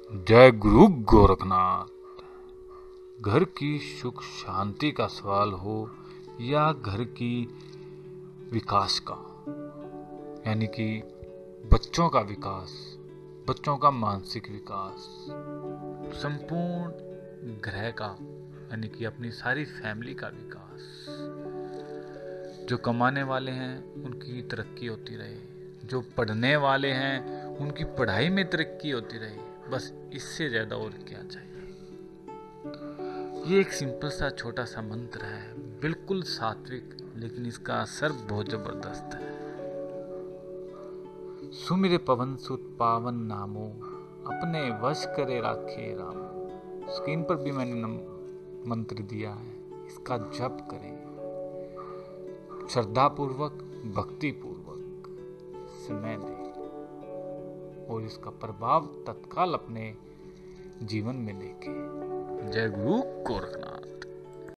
जय गुरु गोरखनाथ। घर की सुख शांति का सवाल हो या घर की विकास का, यानी कि बच्चों का विकास, बच्चों का मानसिक विकास, संपूर्ण ग्रह का यानी कि अपनी सारी फैमिली का विकास, जो कमाने वाले हैं उनकी तरक्की होती रहे, जो पढ़ने वाले हैं उनकी पढ़ाई में तरक्की होती रहे, बस इससे ज़्यादा और क्या चाहिए। ये एक सिंपल सा छोटा सा मंत्र है, बिल्कुल सात्विक, लेकिन इसका असर बहुत ज़बरदस्त है। सुमिरे पवन सुत पावन नामो, अपने वश करे राखे रामो। स्क्रीन पर भी मैंने मंत्र दिया है, इसका जप करें श्रद्धा पूर्वक, भक्ति पूर्वक, समय दें और इसका प्रभाव तत्काल अपने जीवन में देखें। जय गुरु गोरखनाथ।